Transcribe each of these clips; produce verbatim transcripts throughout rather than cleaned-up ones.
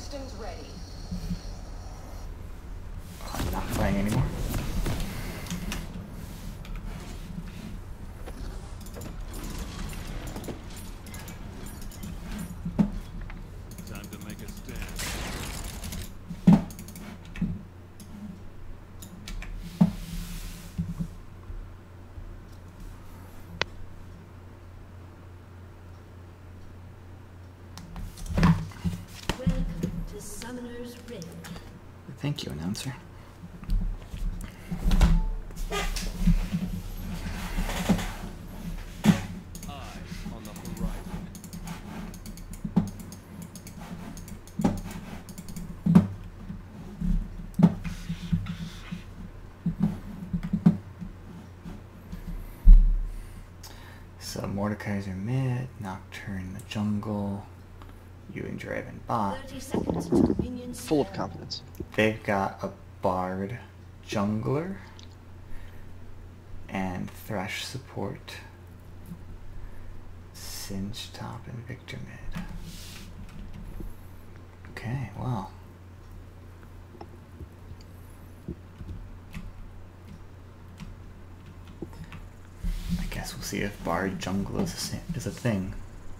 systems ready. I'm not playing anymore. Time to make a stand. Welcome to Summoner's Rift. Thank you, announcer. Eyes on the horizon. So Mordekaiser mid, Nocturne the jungle, Ewing Draven bot. thirty seconds until minions Full of spawn. confidence. They've got a Bard jungler and Thresh support. Singe top and Victor mid. Okay, well. I guess we'll see if Bard jungle is a, sa- is a thing.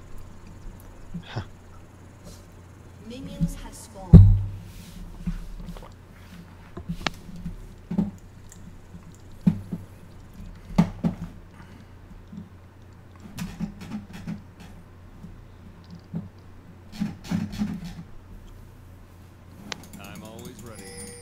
Minions have spawned. I'm always ready.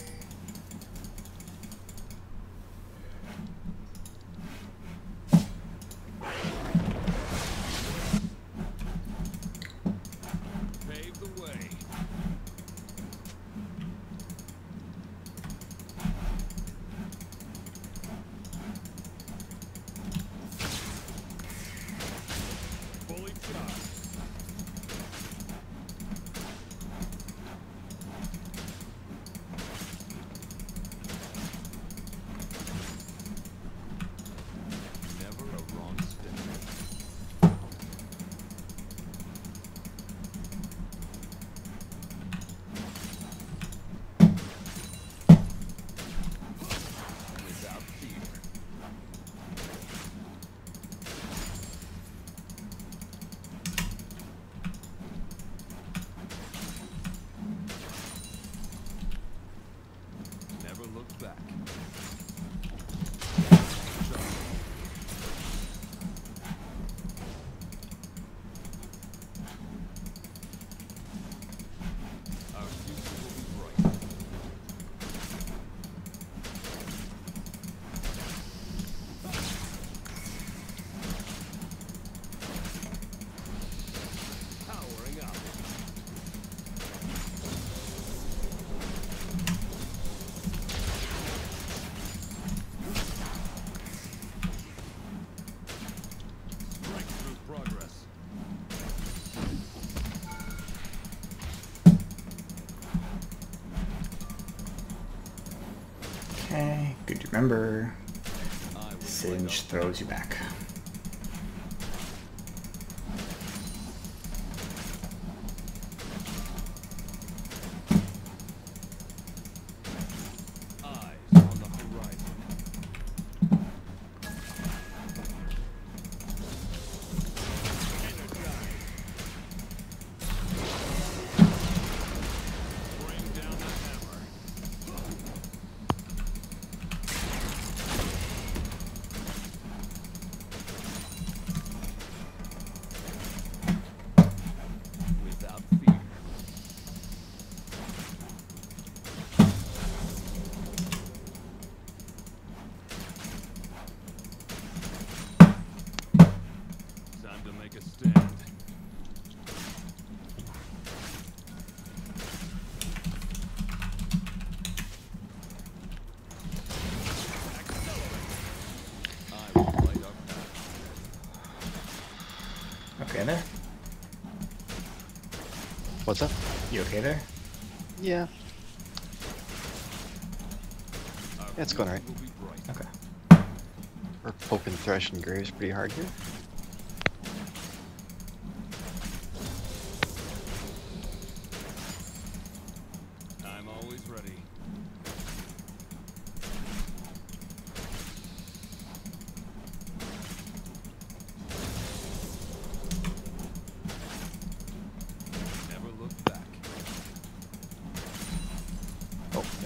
Pave the way. Fully charged. Never a wrong step. Without fear. Never look back. Our future will be bright. Powering up. Strike through progress. Okay, good to remember. I will Singe light throws you back. up. Eyes on the horizon. Energize. Bring down the hammer. Without fear. Time to make a stand. I will light our path. Okay there? What's up? You okay there? Yeah. Our Yeah, it's going future alright. will be bright. Okay. We're poking Thresh and Graves pretty hard here.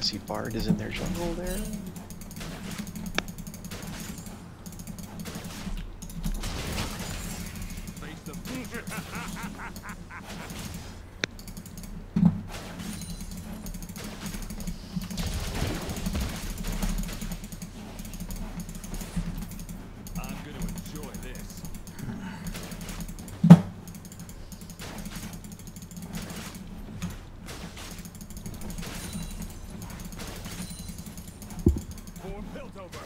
see Bard is in their jungle there. Face the I'm gonna enjoy this. Form built over.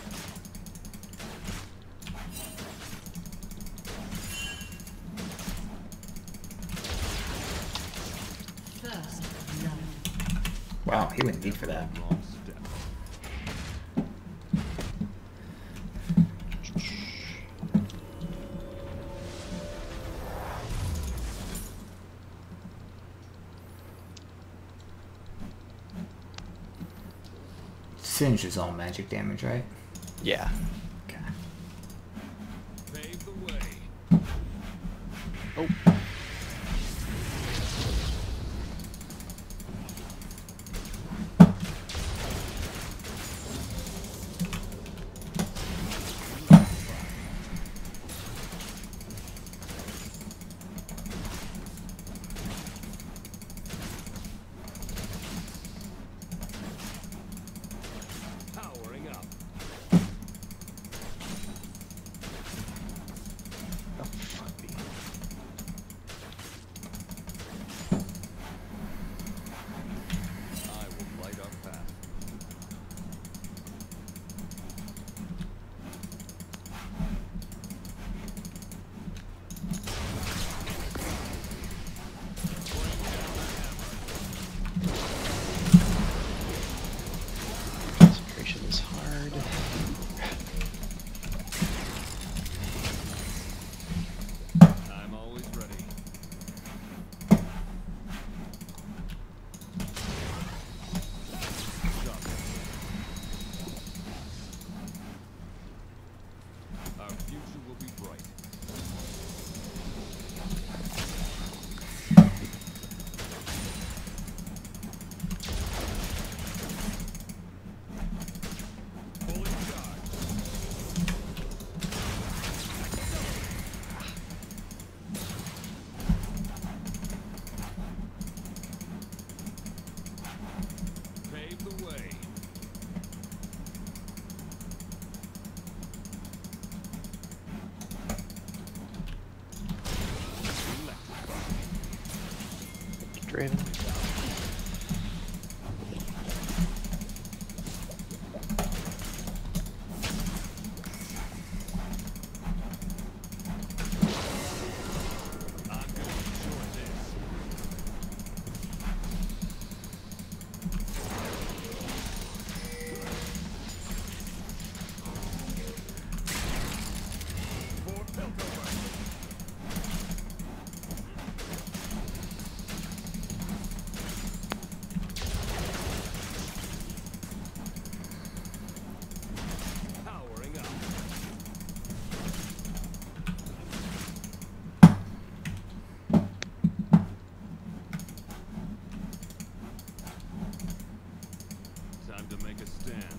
First love. Wow, he went deep for that. Wrong step. Singe is all magic damage, right? Yeah. Okay. Pave the way. Oh. Powering up. Oh, fuck me. I will light our path. Concentration is hard. I'm always ready. Shove. Our future will be bright. Fully charged. Pave the way. Draven. I'm gonna enjoy this. Form built over. Powering up. Time to make a stand.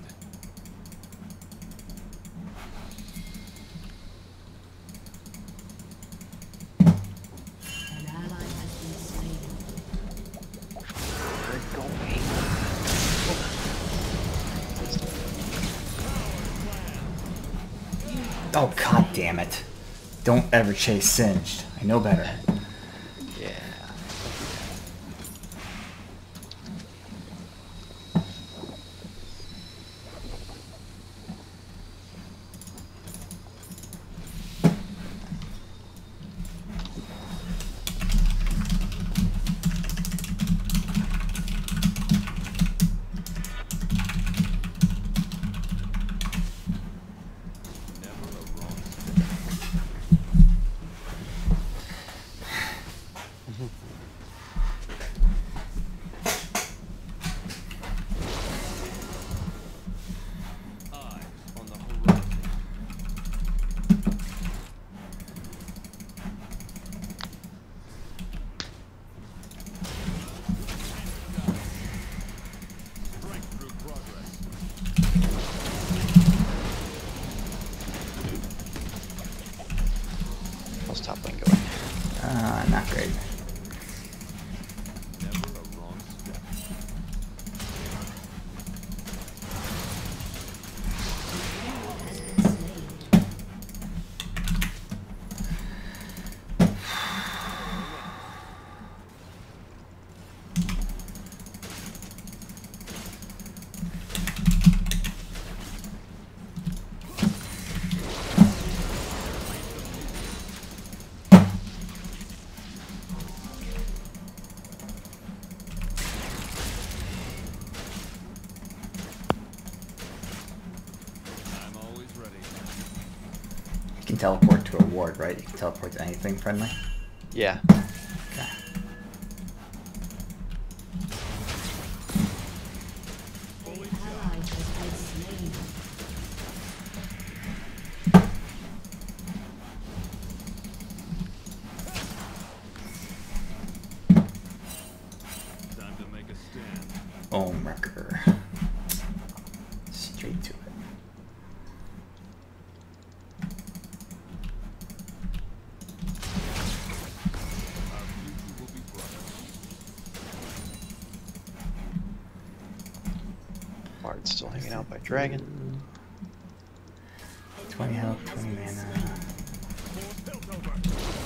An ally has been slain. They're going. Oh, god damn it. Don't ever chase Singed. I know better. Yeah. Never a wrong step. How's top lane going? Uh, not great. Never a wrong step. I'm always ready. You can teleport to a ward, right? You can teleport to anything friendly. Yeah. Okay. Fully An ally has been slain. time to make a stand. Ohm Wrecker. Straight to it. Our future will be bright. Bard's still hanging out by Dragon. twenty health, twenty mana. Piltover.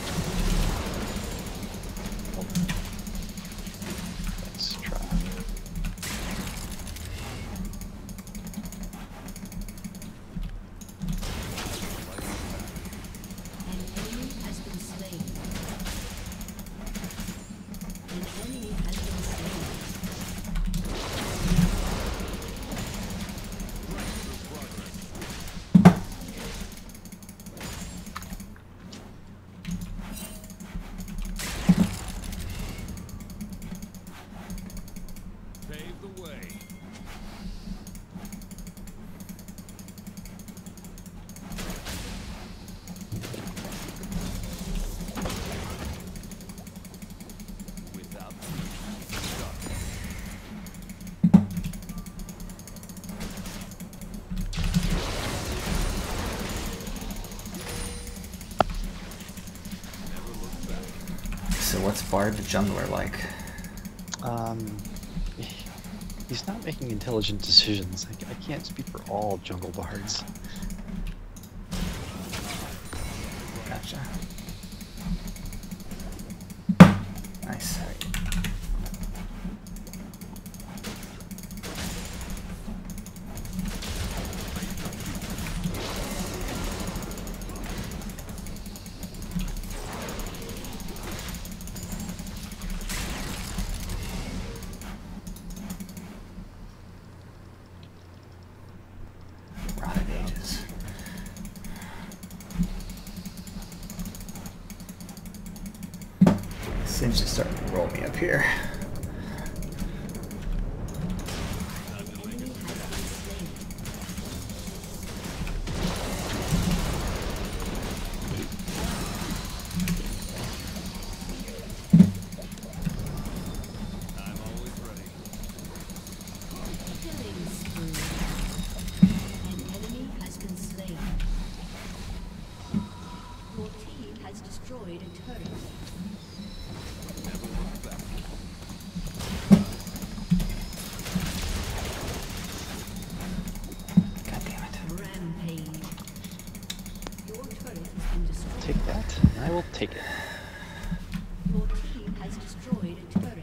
Let's try. An enemy has been slain. An enemy has been slain. Pave the way. Without stop. Never look back. So what's Bard the jungler like? Um, he's not making intelligent decisions. I, I can't speak for all jungle bards. Gotcha. Nice. Rotted ages. Singe is starting to roll me up here. Time to make Enemy a has been slain. I'm always ready. Killing spree. An enemy has been slain. Your team has destroyed a turret. Never look back. God damn it. Rampage. Your turret has been destroyed. Take that. I will take it. Your team has destroyed a turret.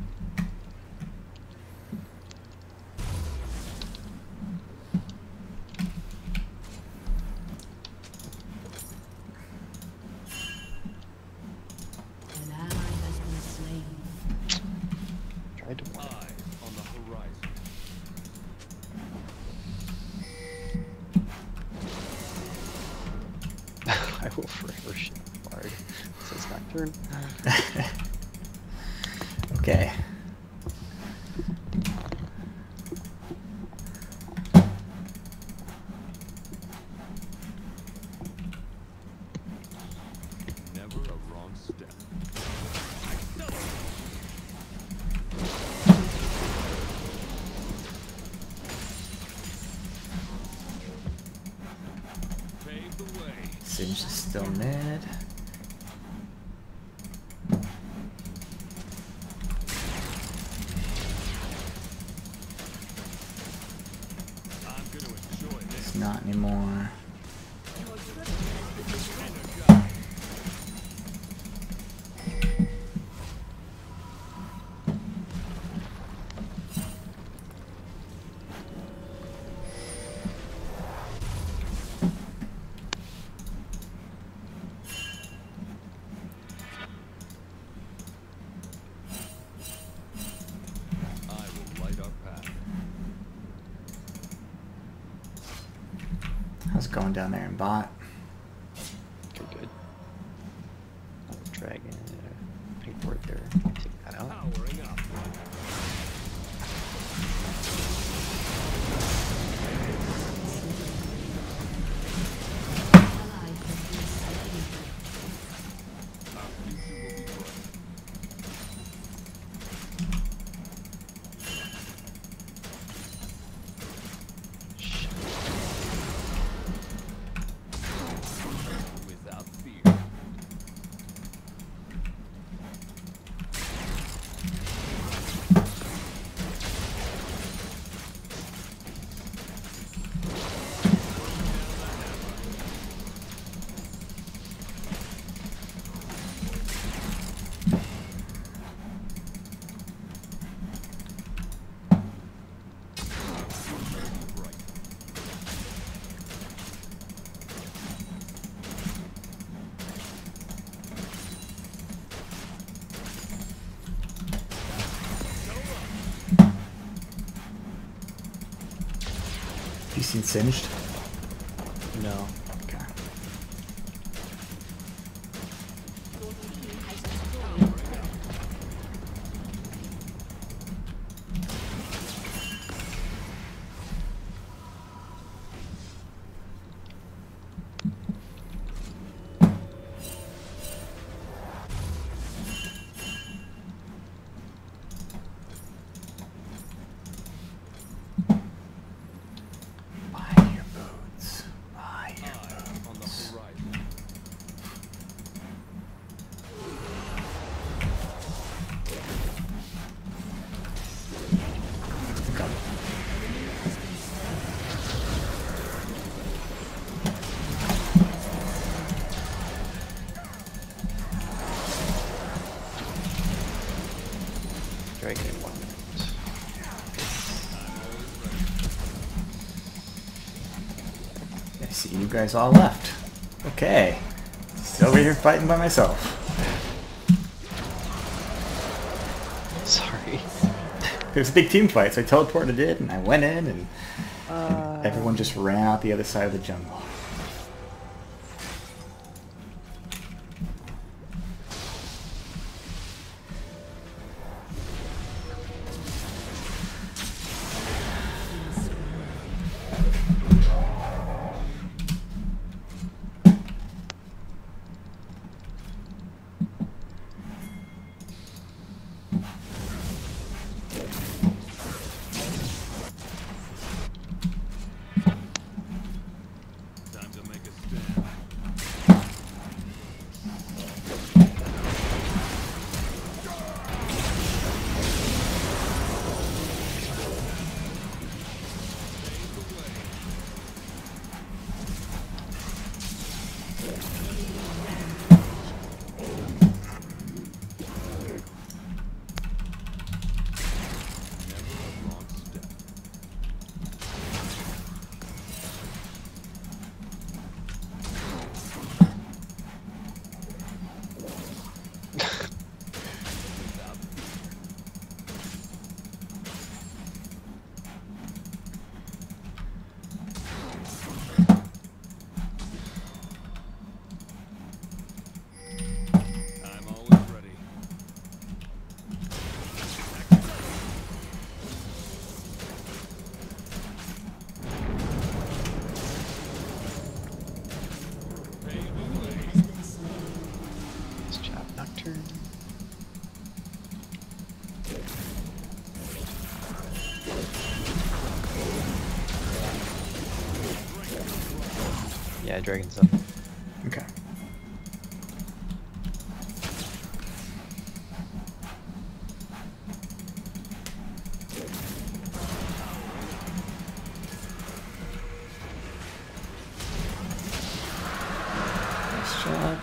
An ally has been slain. Tried to warn him. Eyes on the horizon. I will forever ship Bard. Says Nocturne. Okay. Never a wrong step. Pave the way. Singe is still mid. anymore. I will light our path. How's it going down there in bot? Good, good. Oh, dragon, uh, pink ward there. Take that out. Powering up. Ally has been slain. Our future will be bright. Shit. Without fear. Bright. You seen Singed? No. Okay. Your team has destroyed a turret. Buy your boots. Buy your Eye on the boots. horizon. Go. Dragon in one minute. I see you guys all left. Okay. Still over here fighting by myself. Sorry. It was a big team fight, so I teleported in and I went in and Uh, everyone just ran out the other side of the jungle. Time to make a stand. Never a wrong step. Without fear. I'm always ready. Pave the way. Has been slain. Nice job, Nocturne. Yeah, Dragon's up. Okay. shot.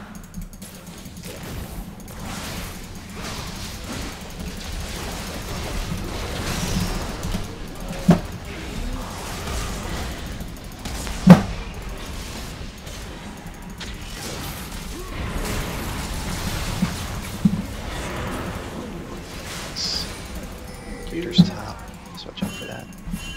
Leader's top. So watch out for that.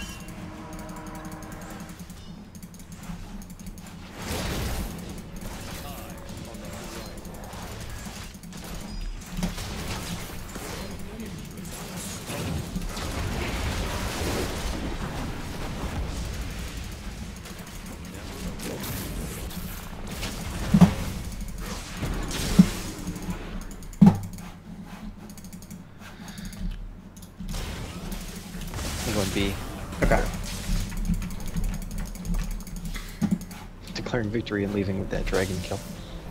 I'm going B. Okay. Declaring victory and leaving with that dragon kill.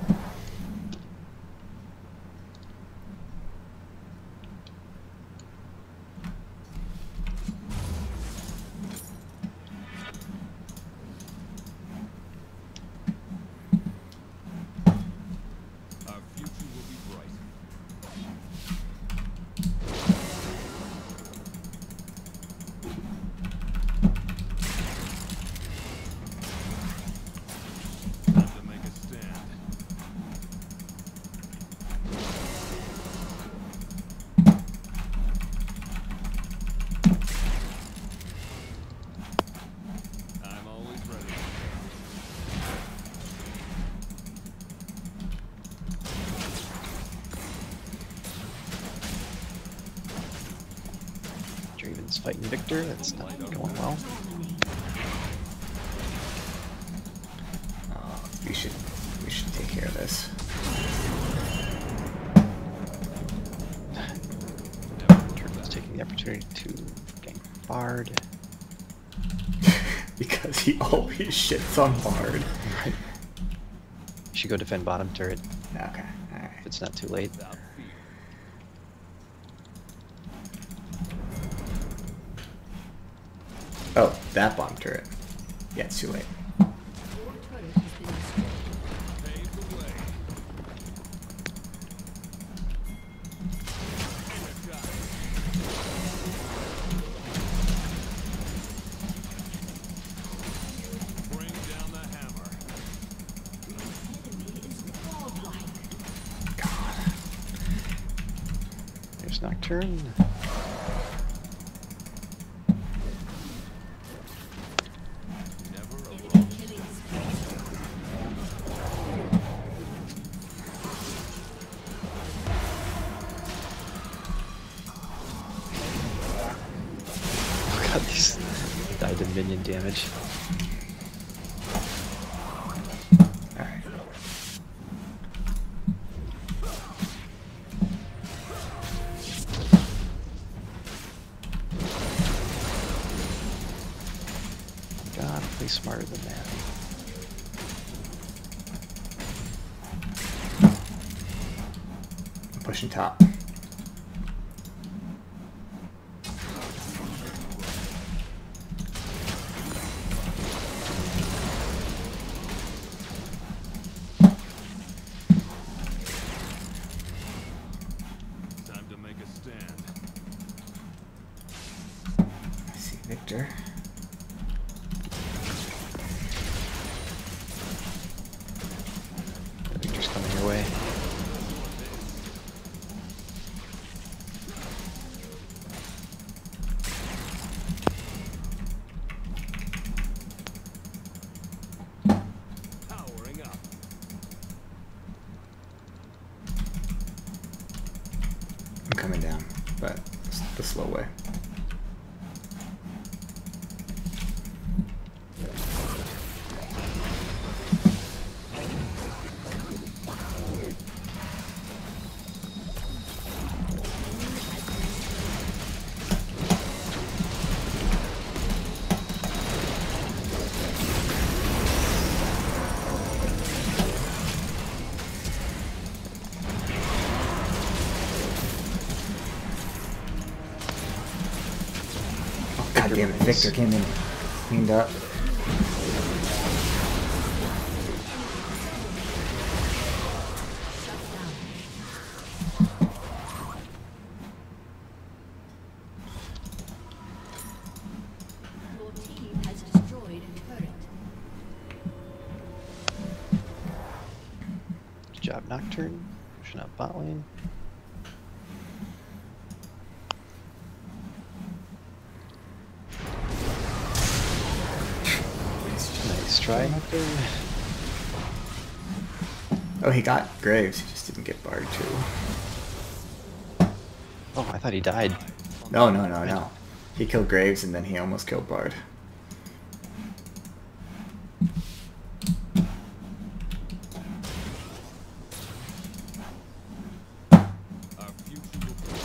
Our future will be bright. Time to make a stand. I'm always ready. Draven's fighting Victor. That's not going well. Oh, we should we should take care of this. Draven's taking the opportunity to gank Bard. Because he always shits on Bard. Right. You should go defend bottom turret Okay, alright. if it's not too late. Without fear. Oh, that bomb turret. Yeah, it's too late. Your turret has been destroyed. Pave the way. Bring down the hammer. Enemy is godlike. God. There's Nocturne. Never a Enemy wrong killing spree. Oh god, these died to minion damage. Alright. God, play smarter than that. I'm pushing top. time to make a stand. I see Victor. Victor's coming your way. Powering up. I'm coming down, but it's the slow way. God damn it, Victor came in, cleaned up. job, Nocturne. Pushing up bot lane. Nice try, Nocturne. Oh, he got Graves. He just didn't get Bard too. Oh, I thought he died. No, no, no, no. He killed Graves and then he almost killed Bard. Our future will be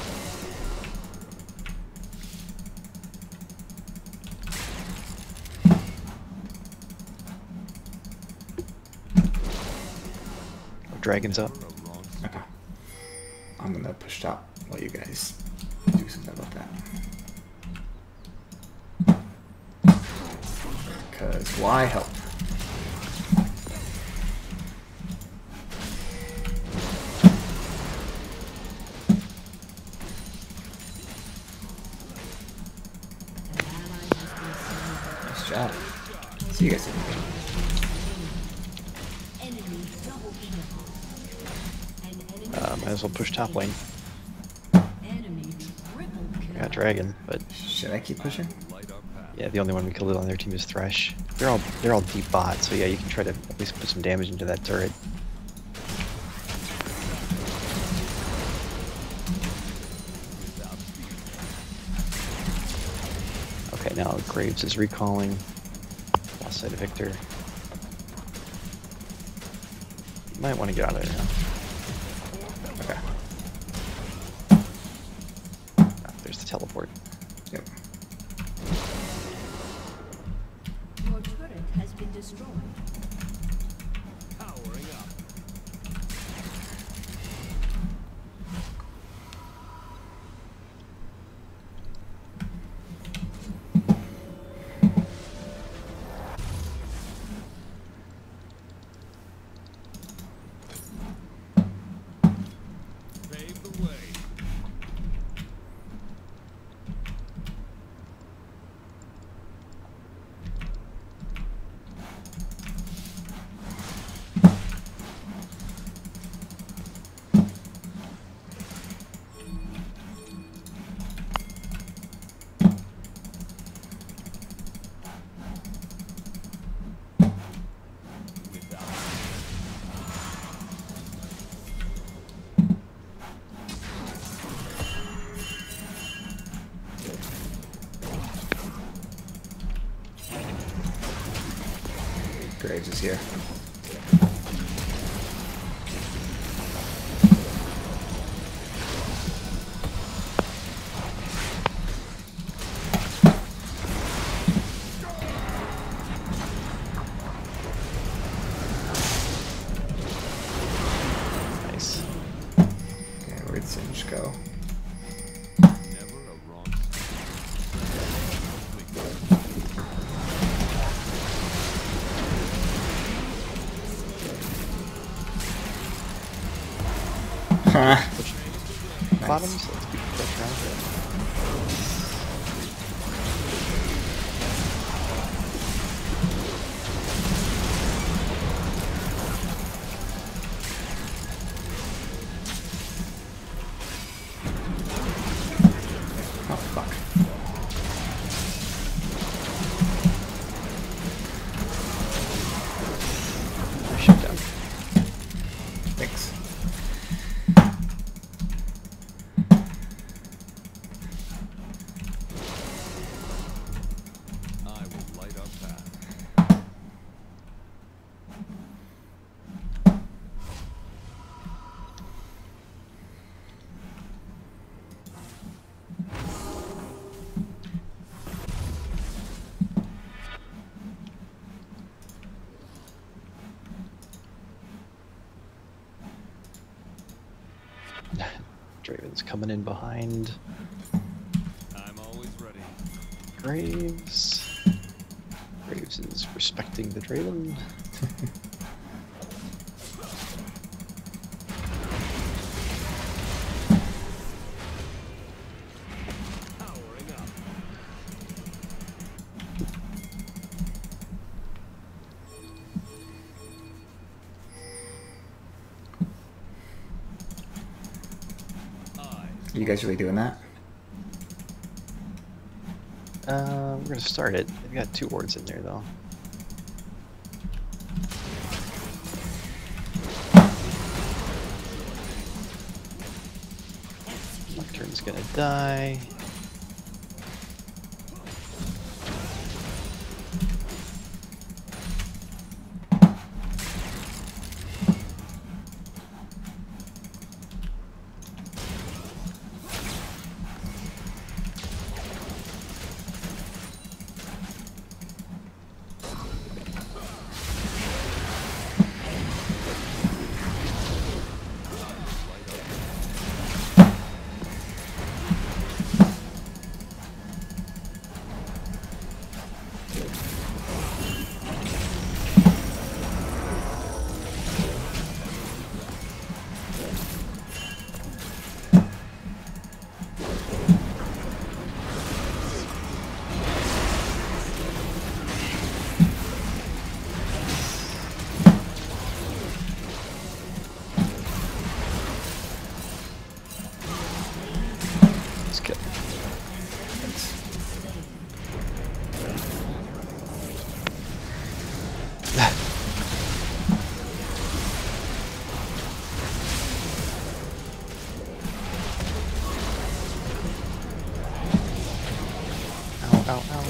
Oh, Dragon's up. never a wrong Okay. I'm gonna push top while you guys do something about that. Because why help? An ally has been slain. Nice job. See you guys in the game. Enemy double kill. An enemy Uh, might as well push top lane. enemy triple I kill. got Dragon, but Should I keep pushing? light our path. yeah, the only one we killed on their team is Thresh. They're all they're all deep bot, so yeah, you can try to at least put some damage into that turret. Without fear. Okay, now Graves is recalling. Lost sight of Victor. You might want to get out of there now. Okay. Ah, there's the teleport. Yep. Your turret has been destroyed. Powering up. Pave the way. Without Graves is here. Nice. Okay, where'd Singe go? never a wrong Push Nice. bottoms. Let's keep the pressure on. Oh, fuck. Nice shut down. Thanks. I will light our path. Draven's coming in behind I'm always ready. Graves. Graves is respecting the Draven. Powering up. Are you guys really doing that? Uh, we're gonna start it. They've got two wards in there though. Nocturne's gonna die. Let's get. Ow, ow, ow.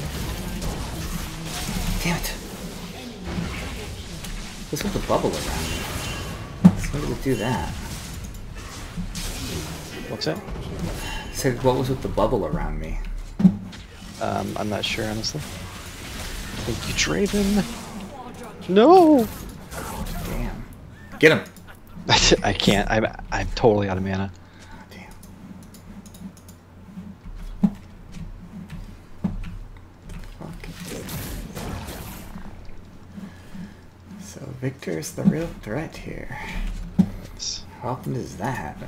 Damn it. What's with the bubble around me? Why did it do that? What's that? I said, what was with the bubble around me? Um, I'm not sure, honestly. Thank you, Draven. No! Damn. Get him! I can't. I'm, I'm totally out of mana. Oh, damn. Fuck. So Victor's the real threat here. It's- How often does that happen?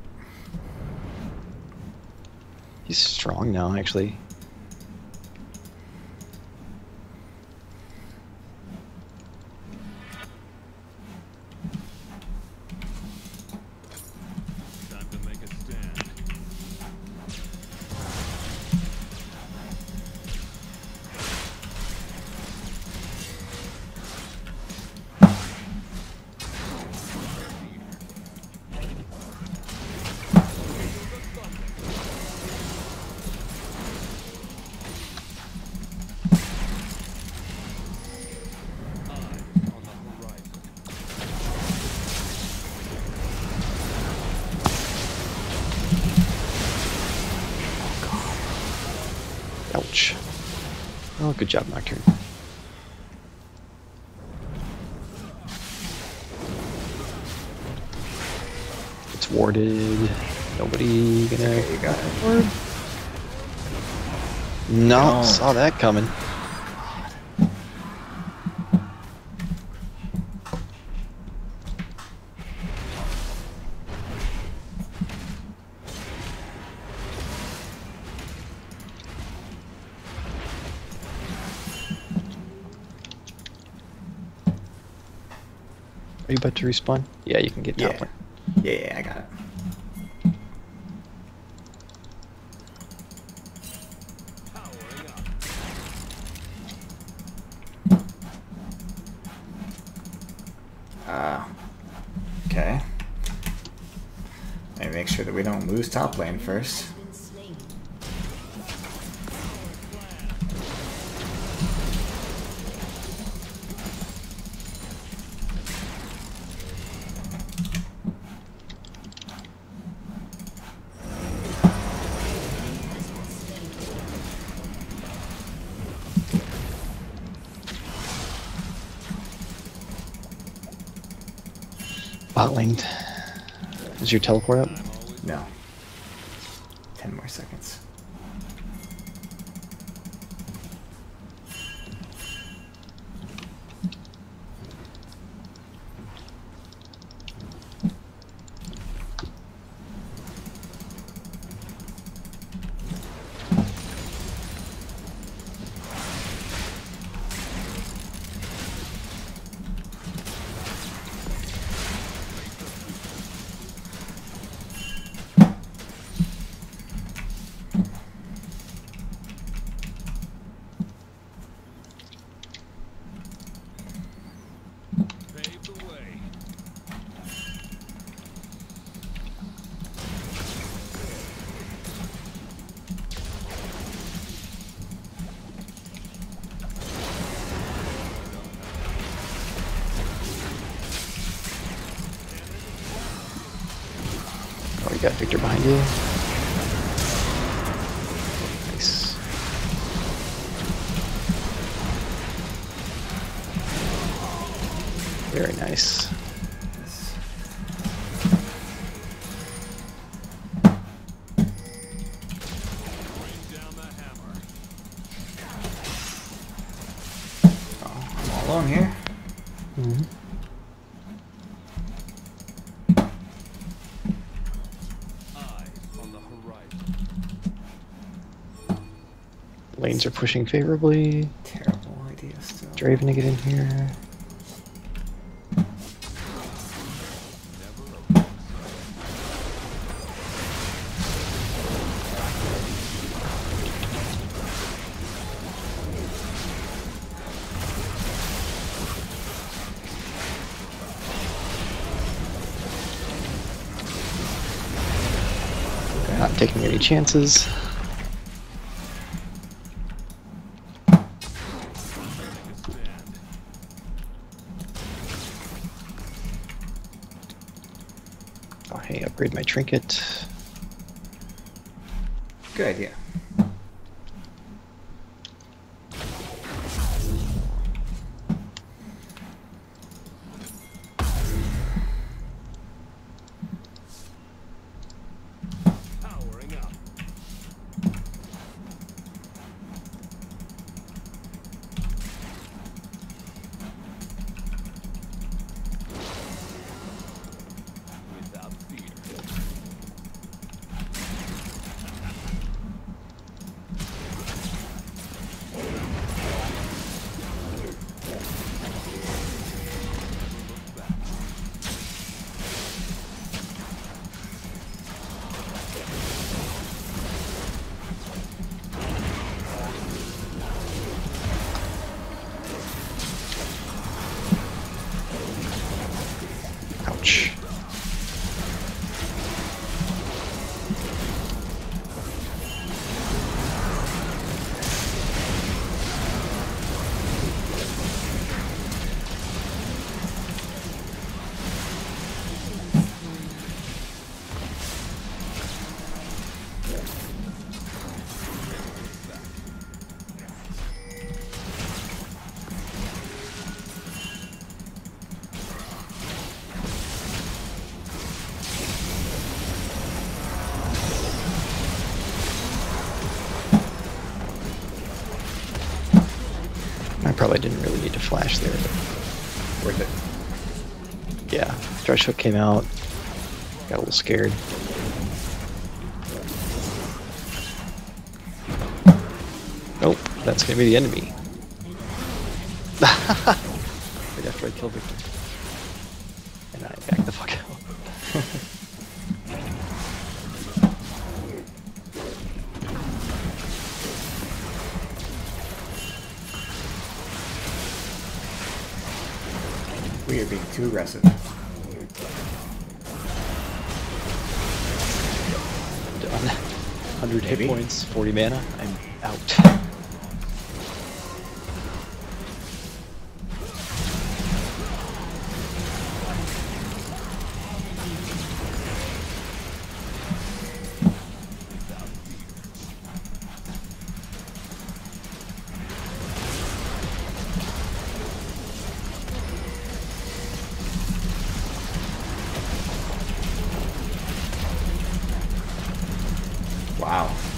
He's strong now, actually. Time to make a stand. On the horizon. Ouch. Oh, good job, Nocturne. It's warded. Nobody gonna. Okay, you got it. Ward? No, No. saw that coming. Are you about to respawn? Yeah, you can get top Yeah. lane. Yeah, yeah, I got it. Powering up. Uh, okay. Let me make sure that we don't lose top lane first. Been slain. Bot lane. Is your teleport up? I'm always No. Ten more seconds. got Victor behind you. Nice. Very nice. Bring down the hammer. Oh, I'm all alone here. Mm-hmm. Eyes on the horizon. Lanes are pushing favorably. Terrible idea still. Draven to get in here. Never a wrong side. Not taking any chances. Make a stand. Oh, hey, upgrade my trinket. Good idea. Powering up. Without fear. Look back. Ouch. I probably didn't really need to flash there. But Worth it. yeah, Thresh Hook came out. Got a little scared. Nope, that's gonna be the enemy. Right after I kill Victor. And I back the fuck out. We are being too aggressive. Done. one hundred hit Maybe. points, forty mana, I'm out. Wow.